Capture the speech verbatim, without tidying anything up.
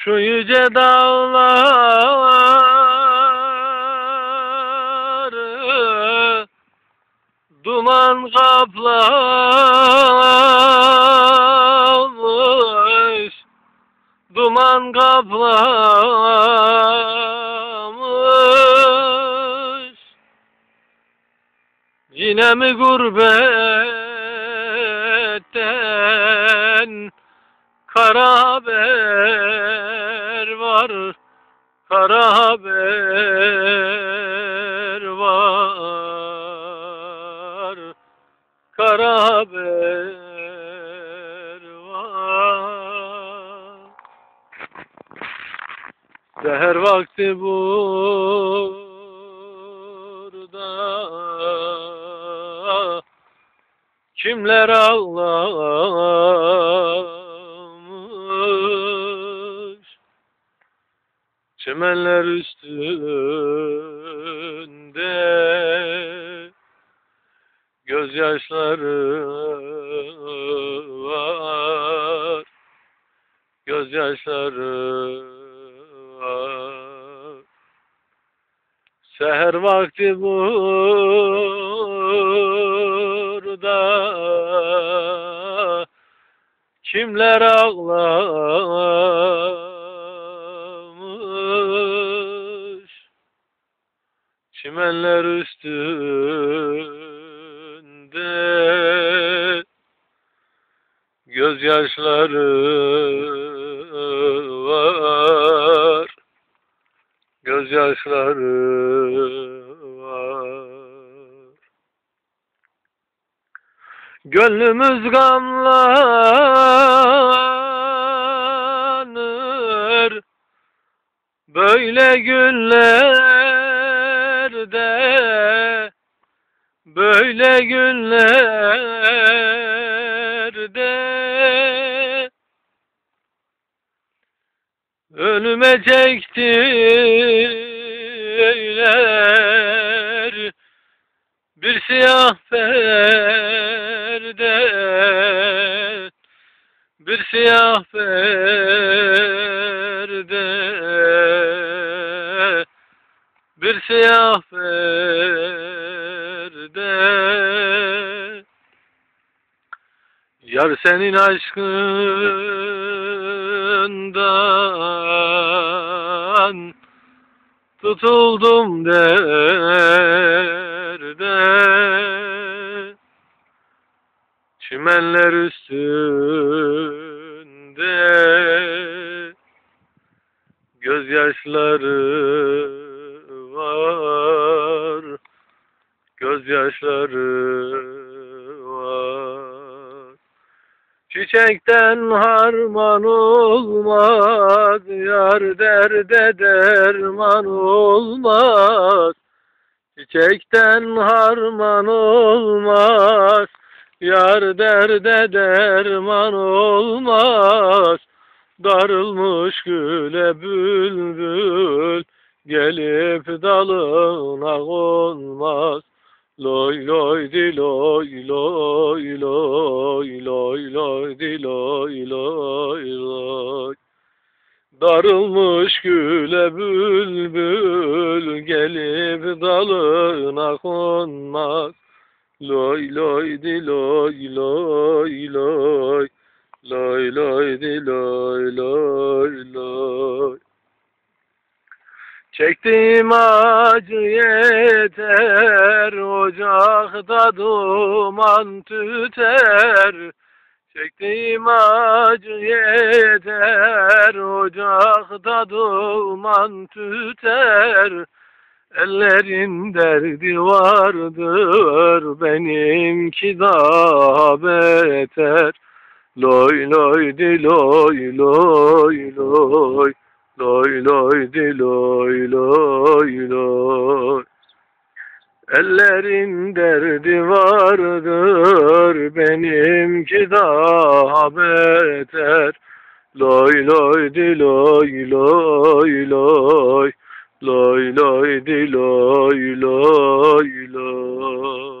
Şu yüce dağları duman kaplamış, duman kaplamış. Yine mi gurbetten kara haber var, kara haber var, kara haber var. Seher vakti burada kimler ağlamış, çimenler üstünde gözyaşları var, gözyaşları var. Seher vakti burada kimler ağlamış, çimenler üstünde gözyaşları var, gözyaşları var. Gönlümüz gamlanır böyle günlerde, böyle günlerde. Önüme çektiler bir siyah perde, bir siyah perde, bir siyah perde. Yar senin aşkından tutuldum derde, çimenler üstünde gözyaşları var, gözyaşları var. Çiçekten harman olmaz, yar derde derman olmaz. Çiçekten harman olmaz, yar derde derman olmaz. Darılmış güle bülbül gelip dalına konmaz. Loy loy di loy loy loy loy loy di loy loy loy. Darılmış güle bülbül gelip dalına konmaz. Loy loy di loy loy loy loy loy di loy loy loy. Çektiğim acı yeter, ocakta duman tüter. Çektiğim acı yeter, ocakta duman tüter. Ellerin derdi vardır, benimki daha beter. Loy loy di loy loy loy. Loy loy di loy loy loy. Ellerin derdi vardır, benimki daha beter. Loy loy di loy loy loy. Loy loy di loy loy loy.